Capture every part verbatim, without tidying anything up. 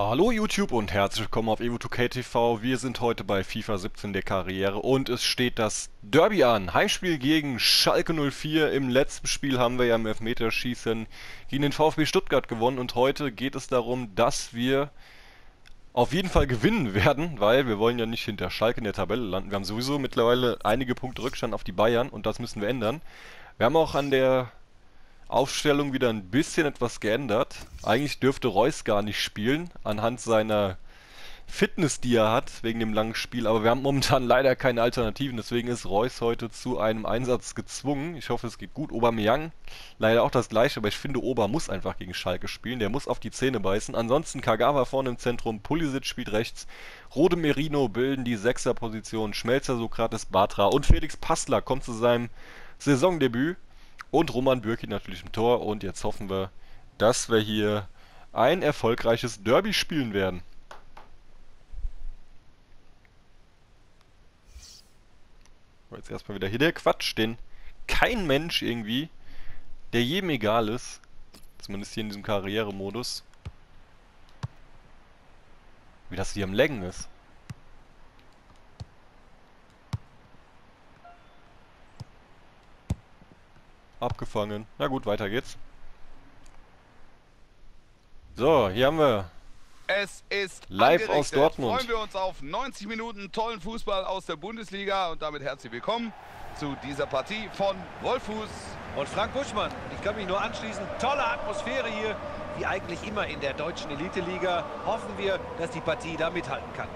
Ja, hallo YouTube und herzlich willkommen auf Evo zwei K T V. Wir sind heute bei FIFA siebzehn der Karriere und es steht das Derby an. Heimspiel gegen Schalke null vier. Im letzten Spiel haben wir ja im Elfmeterschießen gegen den VfB Stuttgart gewonnen und heute geht es darum, dass wir auf jeden Fall gewinnen werden, weil wir wollen ja nicht hinter Schalke in der Tabelle landen. Wir haben sowieso mittlerweile einige Punkte Rückstand auf die Bayern und das müssen wir ändern. Wir haben auch an der Aufstellung wieder ein bisschen etwas geändert. Eigentlich dürfte Reus gar nicht spielen, anhand seiner Fitness, die er hat, wegen dem langen Spiel. Aber wir haben momentan leider keine Alternativen, deswegen ist Reus heute zu einem Einsatz gezwungen. Ich hoffe, es geht gut. Aubameyang, leider auch das gleiche, aber ich finde, Oba muss einfach gegen Schalke spielen. Der muss auf die Zähne beißen. Ansonsten Kagawa vorne im Zentrum, Pulisic spielt rechts, Rode Merino bilden die Sechserposition, Schmelzer, Sokrates, Bartra und Felix Passlack kommt zu seinem Saisondebüt. Und Roman Bürki natürlich im Tor. Und jetzt hoffen wir, dass wir hier ein erfolgreiches Derby spielen werden. Jetzt erstmal wieder hier der Quatsch, den kein Mensch irgendwie, der jedem egal ist, zumindest hier in diesem Karrieremodus, wie das hier am Laggen ist. Abgefangen. Na gut, weiter geht's. So, hier haben wir Es ist live aus Dortmund. Freuen wir uns auf neunzig Minuten tollen Fußball aus der Bundesliga und damit herzlich willkommen zu dieser Partie von Wolfuß und Frank Buschmann. Ich kann mich nur anschließen. Tolle Atmosphäre hier, wie eigentlich immer in der deutschen Elite-Liga. Hoffen wir, dass die Partie da mithalten kann.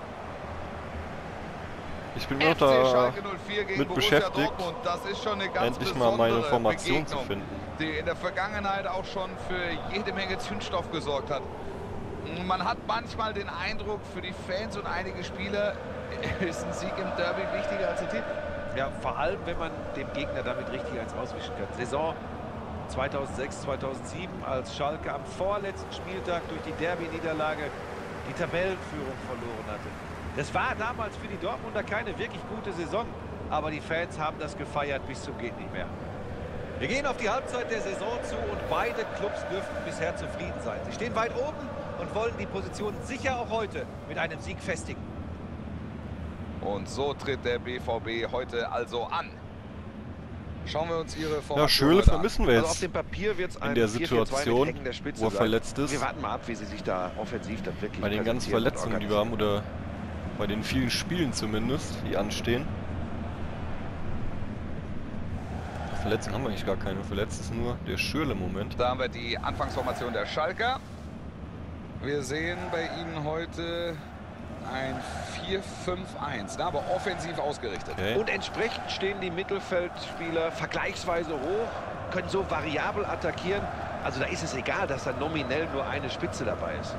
Ich bin noch da mit Borussia beschäftigt, Dortmund. Das ist schon eine ganz endlich mal meine Formation zu Begegnung, finden. die in der Vergangenheit auch schon für jede Menge Zündstoff gesorgt hat. Man hat manchmal den Eindruck, für die Fans und einige Spieler ist ein Sieg im Derby wichtiger als ein Titel. Ja, vor allem, wenn man dem Gegner damit richtig eins auswischen kann. Saison zweitausendsechs, zweitausendsieben, als Schalke am vorletzten Spieltag durch die Derby-Niederlage die Tabellenführung verloren hatte. Das war damals für die Dortmunder keine wirklich gute Saison, aber die Fans haben das gefeiert bis zum geht nicht mehr. Wir gehen auf die Halbzeit der Saison zu und beide Clubs dürften bisher zufrieden sein. Sie stehen weit oben und wollen die Position sicher auch heute mit einem Sieg festigen. Und so tritt der B V B heute also an. Schauen wir uns ihre Formation Ja, Schöle heute vermissen wir Also auf jetzt dem Papier wird's in der ein vier vier zwei mit Situation, hängender Spitze wo er sein. verletzt ist. Wir warten mal ab, wie sie sich da offensiv dann wirklich Bei den ganzen präsentieren und Verletzungen, die wir haben, organisieren. oder bei den vielen Spielen zumindest, die anstehen. Verletzungen haben wir eigentlich gar keine. Verletzt ist nur der Schürle im Moment. Da haben wir die Anfangsformation der Schalker. Wir sehen bei ihnen heute ein vier fünf eins, aber offensiv ausgerichtet. Okay. Und entsprechend stehen die Mittelfeldspieler vergleichsweise hoch, können so variabel attackieren. Also da ist es egal, dass da nominell nur eine Spitze dabei ist.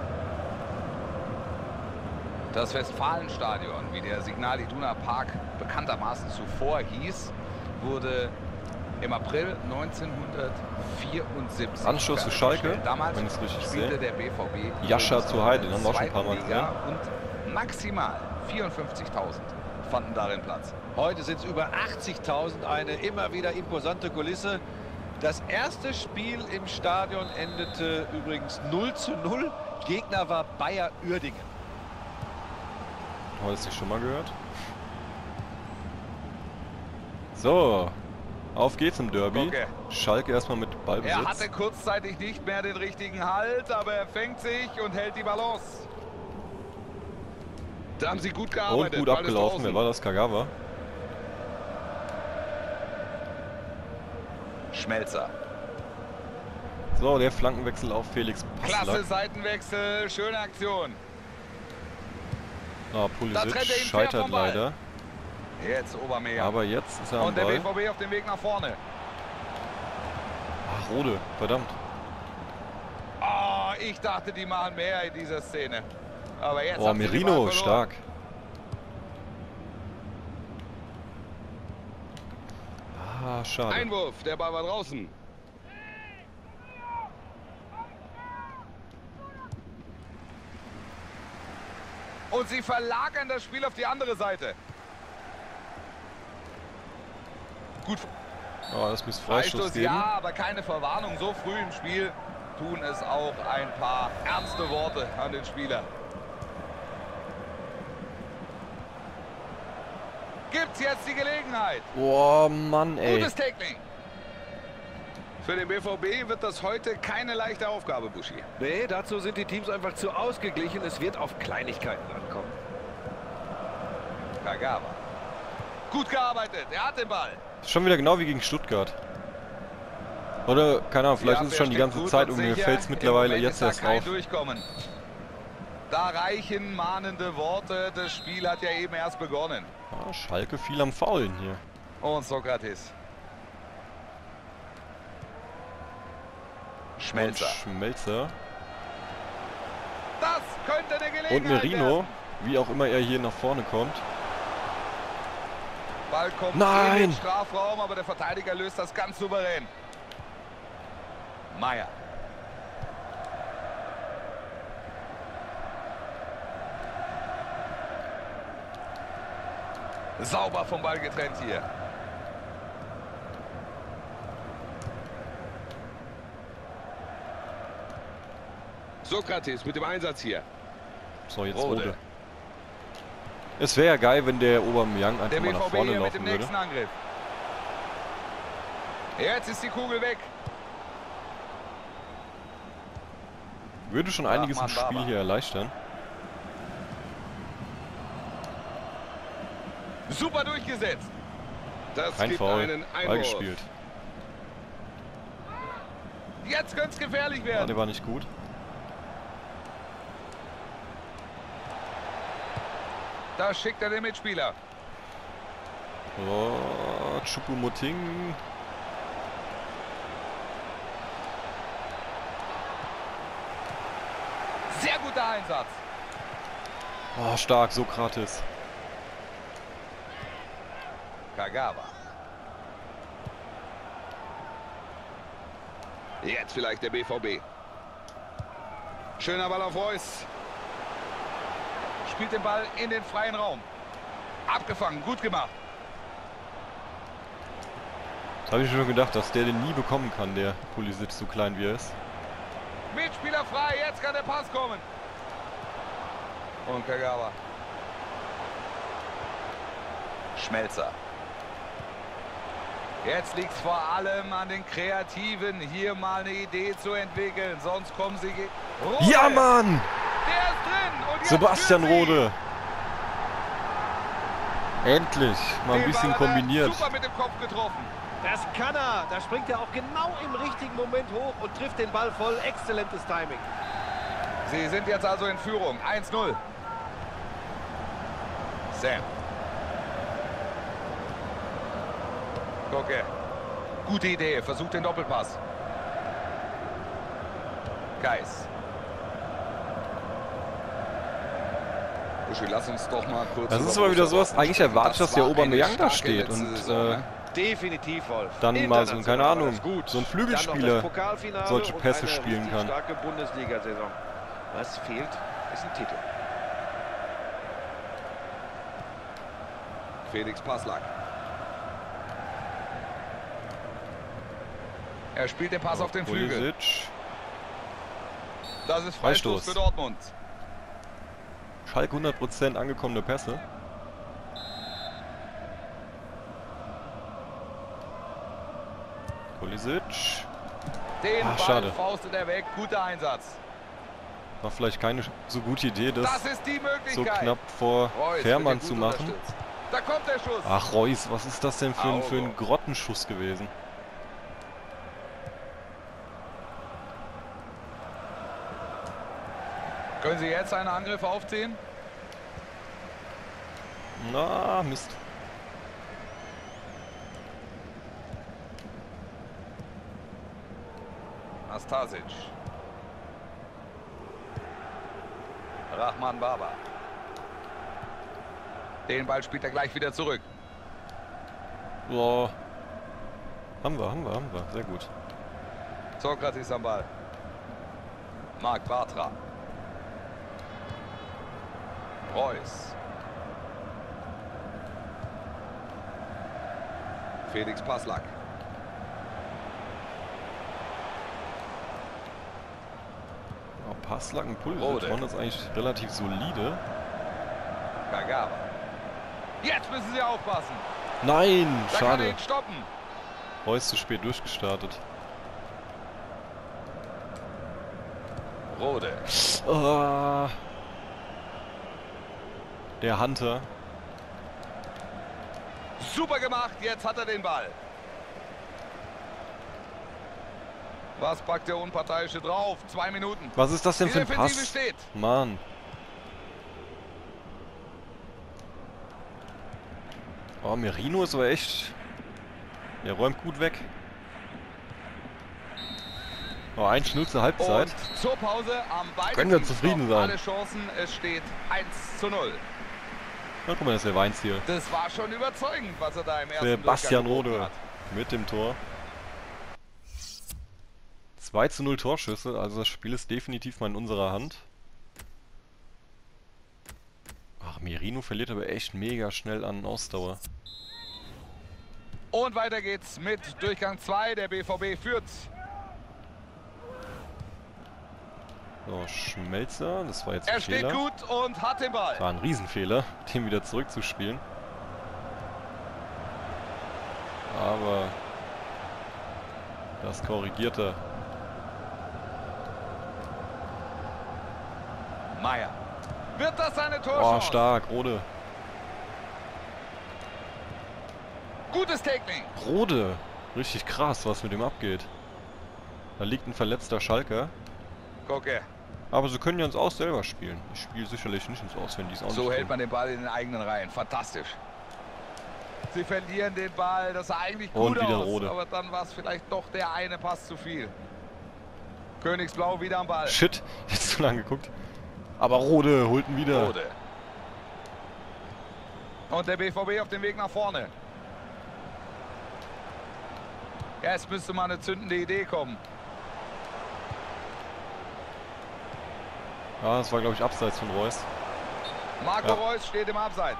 Das Westfalenstadion, wie der Signal Iduna Park bekanntermaßen zuvor hieß, wurde im April neunzehnhundertvierundsiebzig Anschluss für Schalke, fertiggestellt. Damals wenn ich es richtig spielte sehe. der B V B Jascha zu Heide, den haben wir auch schon ein paar Mal in der gesehen. zweiten Liga und maximal vierundfünfzigtausend fanden darin Platz. Heute sind es über achtzigtausend, eine immer wieder imposante Kulisse. Das erste Spiel im Stadion endete übrigens null zu null. Gegner war Bayer Uerdingen. Hast du schon mal gehört? So, auf geht's im Derby. Okay. Schalke erstmal mit Ballbesitz. Er hatte kurzzeitig nicht mehr den richtigen Halt, aber er fängt sich und hält die Balance. Da haben sie gut Und gearbeitet. gut Ball ist abgelaufen. Wer draußen. war das? Kagawa. Schmelzer. So, der Flankenwechsel auf Felix Klasse Passlack. Seitenwechsel, schöne Aktion. Ah, Da Pulisic trennt er ihn fair scheitert vom Ball. leider. Jetzt Aubameyang. Aber jetzt ist er am Und der B Ball. V B auf dem Weg nach vorne. Ach, Rode, verdammt. Oh, ich dachte, die machen mehr in dieser Szene. Aber jetzt Oh, haben sie den Merino, Ball verloren. stark. Ah, schade. Einwurf, der Ball war draußen. Und sie verlagern das Spiel auf die andere Seite. Gut. Oh, das müsste Freistoß Freistoß geben. ja, aber keine Verwarnung. So früh im Spiel tun es auch ein paar ernste Worte an den Spieler. Gibt's jetzt die Gelegenheit. Oh Mann, ey. Gutes Tackling. Für den B V B wird das heute keine leichte Aufgabe, Buschi. Nee, dazu sind die Teams einfach zu ausgeglichen. Es wird auf Kleinigkeiten ankommen. Kagawa. Gut gearbeitet, er hat den Ball. Schon wieder genau wie gegen Stuttgart. Oder, keine Ahnung, vielleicht Die ist es schon die Abwehr ganze steht Zeit gut und mir sicher. fällt es Im mittlerweile Moment jetzt ist da erst kein auf. Durchkommen. Da reichen mahnende Worte. Das Spiel hat ja eben erst begonnen. Ah, Schalke viel am Faulen hier. Und Sokrates. Schmelzer. Und Schmelzer. Das könnte eine Gelegenheit Und Merino, werden. wie auch immer er hier nach vorne kommt. Ball kommt Nein! in den Strafraum, aber der Verteidiger löst das ganz souverän. Meier. Sauber vom Ball getrennt hier. Sokrates mit dem Einsatz hier. So, jetzt Rode. Rode. Es wäre ja geil, wenn der Aubameyang einfach Der mal B nach V B vorne hier mit laufen dem würde. nächsten Angriff. Jetzt ist die Kugel weg. Würde schon einiges im Rahman Spiel Baba. hier erleichtern. Super durchgesetzt. Das Kein gibt Foul, einen Ball Einwurf. gespielt. Jetzt könnte es gefährlich Ah, werden. der war nicht gut. Da schickt er den Mitspieler. Oh, Choupo-Moting. Sehr guter Einsatz. Oh, stark, Sokrates. Kagawa. Jetzt vielleicht der B V B. Schöner Ball auf Reus. Spielt den Ball in den freien Raum. Abgefangen, gut gemacht. Das habe ich schon gedacht, dass der den nie bekommen kann, der Pulisic, so klein wie er ist. Mitspieler frei, jetzt kann der Pass kommen. Und Kagawa. Schmelzer. Jetzt liegt es vor allem an den Kreativen, hier mal eine Idee zu entwickeln. Sonst kommen sie... ge- Rode. Ja, Mann! Der ist drin. Und jetzt Sebastian führen sie. Rode. Endlich mal ein Den bisschen Ball hat er kombiniert. Super mit dem Kopf getroffen. Das kann er. Da springt er auch genau im richtigen Moment hoch und trifft den Ball voll. Exzellentes Timing. Sie sind jetzt also in Führung. eins null. Sam. Gucke. Gute Idee. Versucht den Doppelpass. Geis. Buschi, lass uns doch mal kurz... Das über ist aber wieder Borussia sowas, eigentlich Dortmund erwarte ich, sprechen. dass der war eine Aubameyang da starke steht letzte und Saison, äh, ne? Definitiv, Wolf. dann mal so, keine International war Ahnung, das gut. so ein Dann Flügelspieler noch das Pokalfinale solche und Pässe eine spielen richtig kann. starke Bundesliga-Saison. Was fehlt, ist ein Titel. Felix Passlack. Er spielt den Pass auf den Flügel. Pulisic. Das ist Freistoß Freistoß. für Dortmund. Schalke hundert Prozent angekommene Pässe. Pulisic. Den Ah, Ball schade. faustet er weg. Guter Einsatz. War vielleicht keine so gute Idee, das, Das ist die so Möglichkeit. knapp vor Reus Fährmann wird hier zu gut machen. unterstützt. Da kommt der Schuss. Ach, Reus, was ist das denn für ein, für ein Auge. Grottenschuss gewesen? Können Sie jetzt einen Angriff aufziehen? Na, Mist. Nastasic. Rahman Baba. Den Ball spielt er gleich wieder zurück. Boah. Haben wir, haben wir, haben wir. Sehr gut. Sokrates am Ball. Marc Bartra. Reus. Felix Passlack. Ja, Passlack und Rode. Pulisic waren das eigentlich relativ solide. Kagawa. Jetzt müssen sie aufpassen. Nein, Da kann er schade. ihn stoppen. Reus zu spät durchgestartet. Rode. Ah. Der Hunter. Super gemacht, jetzt hat er den Ball. Was packt der Unparteiische drauf? Zwei Minuten. Was ist das denn Die für ein Defensive Pass? steht. Mann. Oh, Merino ist aber echt... Der räumt gut weg. Oh, eins null zur Halbzeit. Und zur Pause am beiden Können wir Teams zufrieden noch sein. alle Chancen. Es steht eins zu null. Na, guck mal, das ist der Weinziel. Das war schon überzeugend, was er da im ersten Sebastian Durchgang geboten Rode hat. mit dem Tor. zwei zu null Torschüsse, also das Spiel ist definitiv mal in unserer Hand. Ach, Merino verliert aber echt mega schnell an Ausdauer. Und weiter geht's mit Durchgang zwei. Der B V B führt. So, Schmelzer, das war jetzt ein Er steht Fehler. gut und hat den Ball. War ein Riesenfehler, den wieder zurückzuspielen. Aber das korrigiert er. Meier. Wird das seine Oh, Torchance? stark, Rode. Gutes Tackling. Rode! Richtig krass, was mit dem abgeht. Da liegt ein verletzter Schalker. Gucke. Aber sie können ja ins Aus selber spielen. Ich spiele sicherlich nicht ins Aus, wenn die es auch So nicht hält tun. man den Ball in den eigenen Reihen. Fantastisch. Sie verlieren den Ball. Das sah eigentlich gut Und wieder aus. Rode. Aber dann war es vielleicht doch der eine Pass zu viel. Königsblau wieder am Ball. Shit, jetzt zu lange geguckt. Aber Rode holt ihn wieder. Rode. Und der B V B auf dem Weg nach vorne. Jetzt müsste mal eine zündende Idee kommen. Ja, das war glaube ich abseits von Reus. Marco Ja. Reus steht im Abseits.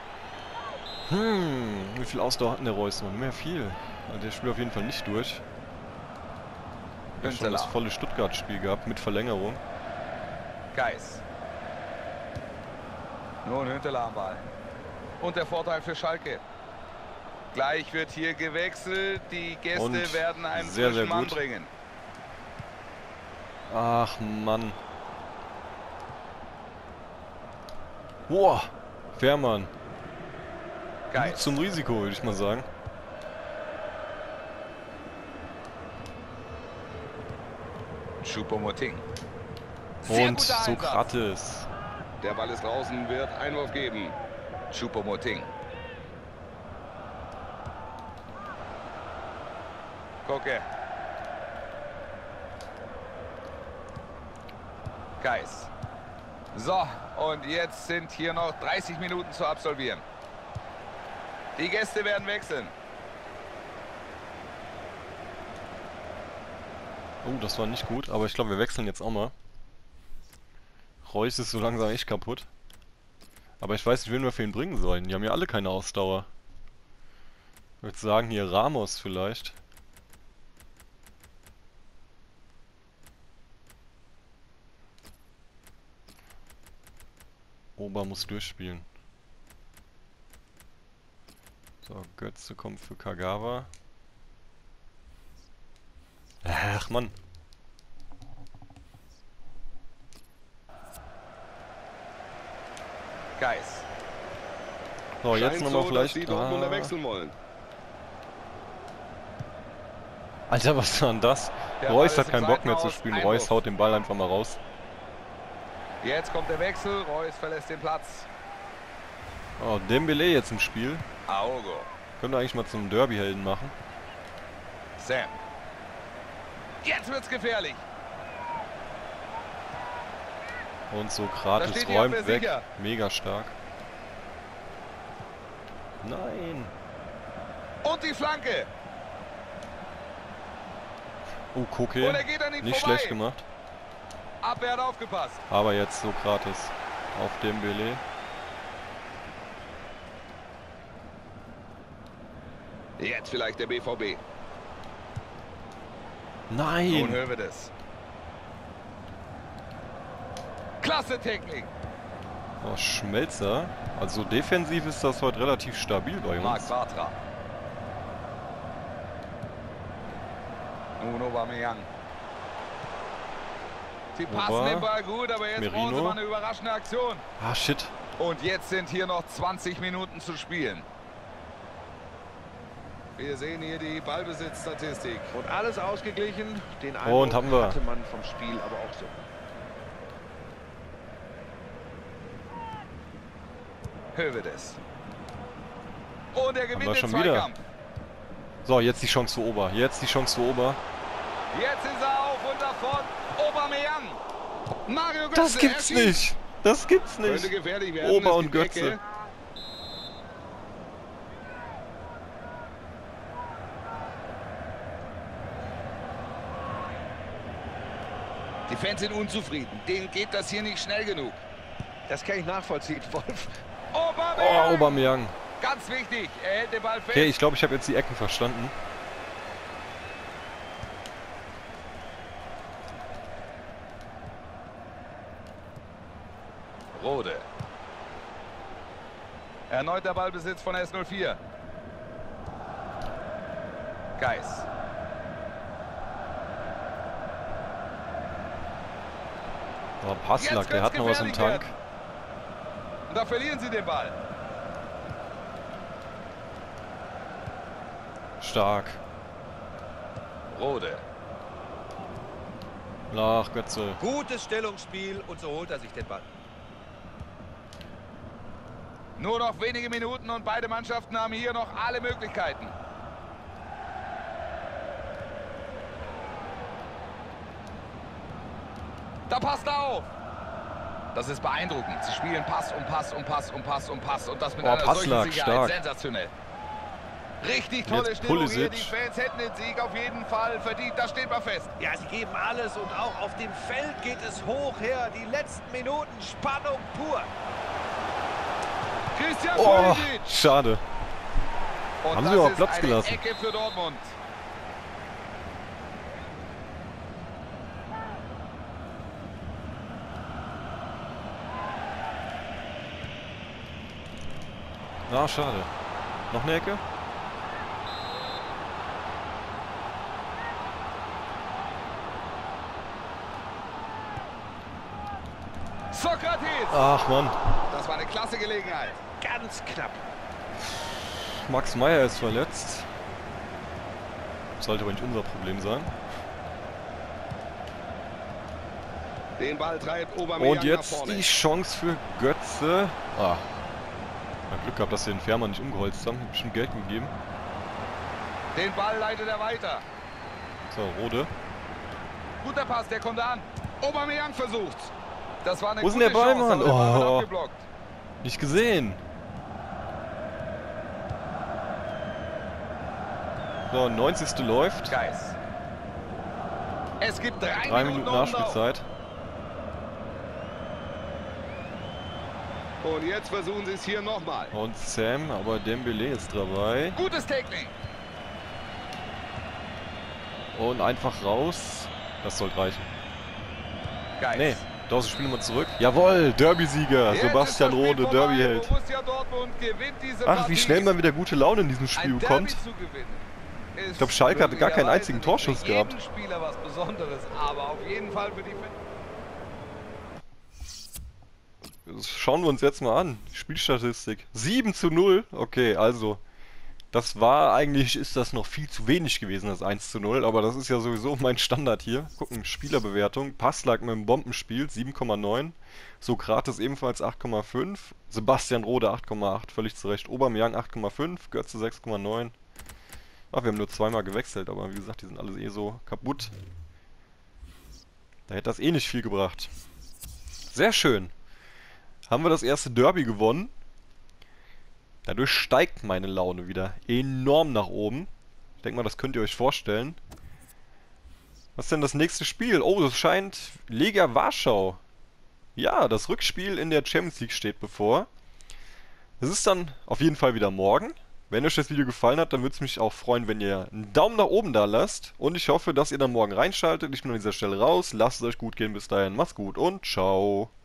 Hm, wie viel Ausdauer hat denn der Reus noch? Mehr viel. Also der spielt auf jeden Fall nicht durch. Er hat schon das Günteler. volle Stuttgart-Spiel gehabt mit Verlängerung. Geis. Nun Hünteler am Ball. Und der Vorteil für Schalke. Gleich wird hier gewechselt. Die Gäste Und werden einen sehr, sehr frischen Mann gut. bringen. Ach Mann. Boah, Fährmann. Mut Geis. zum Risiko, würde ich mal sagen. Choupo-Moting. Sehr Und guter Einsatz. Sokrates. Der Ball ist draußen, wird Einwurf geben. Choupo-Moting. Gucke. Geis. So, und jetzt sind hier noch dreißig Minuten zu absolvieren. Die Gäste werden wechseln. Oh, das war nicht gut, aber ich glaube, wir wechseln jetzt auch mal. Reus ist so langsam echt kaputt. Aber ich weiß nicht, wen wir für ihn bringen sollen. Die haben ja alle keine Ausdauer. Ich würde sagen, hier Ramos vielleicht. Ober muss durchspielen. So, Götze kommt für Kagawa. Ach, Mann. Geis. So, jetzt Scheint nochmal so, vielleicht... dass die Dortmunder Ah. wechseln wollen. Alter, was war denn das? Der Reus Ball hat ist keinen im Bock mehr zu Seitenhaus. spielen. Einwurf. Reus haut den Ball einfach mal raus. Jetzt kommt der Wechsel. Reus verlässt den Platz. Oh, Dembele jetzt im Spiel. Aogo. Können wir eigentlich mal zum Derby-Helden machen. Sam. Jetzt wird's gefährlich. Und Da Sokrates steht die räumt Abwehr weg. sicher. Mega stark. Nein. Und die Flanke. Oh, Koke. Und er geht an ihm Nicht vorbei. schlecht gemacht. Abwehr hat aufgepasst. Aber jetzt Sokrates auf Dembele. Jetzt vielleicht der B V B. Nun Nein. Hövedes. Klasse Technik. Oh, Schmelzer. Also defensiv ist das heute relativ stabil bei Marc uns. Bartra. Nun Aubameyang. Sie passen Ober. den Ball gut, aber jetzt brauchen sie Merino. mal eine überraschende Aktion. Ah, shit. Und jetzt sind hier noch zwanzig Minuten zu spielen. Wir sehen hier die Ballbesitzstatistik. Und alles ausgeglichen. Den Und Eindruck haben wir. hatte man vom Spiel aber auch so. Hövedes. Und er wir gewinnt den schon wieder. Zweikampf. So, jetzt die Chance für Ober. Jetzt die Chance für Ober. Jetzt ist er auf und davon. Aubameyang. Mario Götze. Das gibt's er schießt. nicht. Das gibt's Könnte nicht. gefährlich werden. Ober Es und gibt Götze. Ecke. Die Fans sind unzufrieden. Denen geht das hier nicht schnell genug. Das kann ich nachvollziehen, Wolf. Aubameyang. Oh, Aubameyang. Ganz wichtig. Er hält den Ball fest. Okay, ich glaube, ich habe jetzt die Ecken verstanden. Rode. Erneut der Ballbesitz von S null vier. Geis. Oh, Passlack, der hat noch was im gefährlich Tank. Und da verlieren sie den Ball. Stark. Rode. Ach, Götze. Gutes Stellungsspiel und so holt er sich den Ball. Nur noch wenige Minuten und beide Mannschaften haben hier noch alle Möglichkeiten. Da passt er auf. Das ist beeindruckend. Sie spielen Pass um Pass um Pass um Pass um Pass und das mit Oh, einer Passlack, solchen Sicherheit. stark. Sensationell. Richtig tolle Jetzt Stimmung hier. Pulisic. Die Fans hätten den Sieg auf jeden Fall verdient. Das steht mal fest. Ja, sie geben alles und auch auf dem Feld geht es hoch her. Die letzten Minuten Spannung pur. Christian Oh, Pulisic. schade. Und Haben das sie überhaupt ist Platz eine gelassen? Ecke für Dortmund. Ah, schade. Noch eine Ecke? Sokrates. Ach, Mann. Das war eine klasse Gelegenheit. Ganz knapp. Max Meyer ist verletzt. Sollte aber nicht unser Problem sein. Den Ball treibt Aubameyang Und jetzt nach vorne. die Chance für Götze. Ah. Hat Glück gehabt, dass wir den Fährmann nicht umgeholzt haben. Hat bestimmt Geld gegeben. Den Ball leitet er weiter. So, Rode. Guter Pass, der kommt an. Aubameyang versucht. Das war eine Wo ist gute denn der Ball, Chance, Mann? aber der Ball wird Oh. abgeblockt. Nicht gesehen. So, neunzigste läuft. Geis. Es gibt drei, Drei Minuten, Minuten Umlauf. Nachspielzeit. Und jetzt versuchen sie es hier nochmal. Und Sam, aber Dembele ist dabei. Gutes Tackling. Und einfach raus. Das sollte reichen. Geis. Nee, Dawson spielen wir zurück. Jawohl, Derby-Sieger. Jetzt Sebastian ist das Spiel Rode, vorbei. Derby-Held. Borussia Dortmund gewinnt diese Ach, wie Partie. schnell man wieder gute Laune in diesem Spiel Ein bekommt. Derby zu gewinnen. Ich glaub, Schalke hatte gar keinen einzigen Torschuss für gehabt. jeden Spieler was Besonderes, aber auf jeden Fall für die Das schauen wir uns jetzt mal an. Die Spielstatistik. sieben zu null. Okay, also. Das war eigentlich, ist das noch viel zu wenig gewesen, das eins zu null. Aber das ist ja sowieso mein Standard hier. Gucken, Spielerbewertung. Passlack mit dem Bombenspiel, sieben Komma neun. Sokrates ebenfalls acht Komma fünf. Sebastian Rode acht Komma acht, völlig zu Recht. Aubameyang acht Komma fünf. Götze sechs Komma neun. Ach, wir haben nur zweimal gewechselt, aber wie gesagt, die sind alle eh so kaputt. Da hätte das eh nicht viel gebracht. Sehr schön. Haben wir das erste Derby gewonnen. Dadurch steigt meine Laune wieder enorm nach oben. Ich denke mal, das könnt ihr euch vorstellen. Was ist denn das nächste Spiel? Oh, das scheint Legia Warschau. Ja, das Rückspiel in der Champions League steht bevor. Es ist dann auf jeden Fall wieder morgen. Wenn euch das Video gefallen hat, dann würde es mich auch freuen, wenn ihr einen Daumen nach oben da lasst. Und ich hoffe, dass ihr dann morgen reinschaltet. Ich bin an dieser Stelle raus. Lasst es euch gut gehen. Bis dahin. Macht's gut und ciao.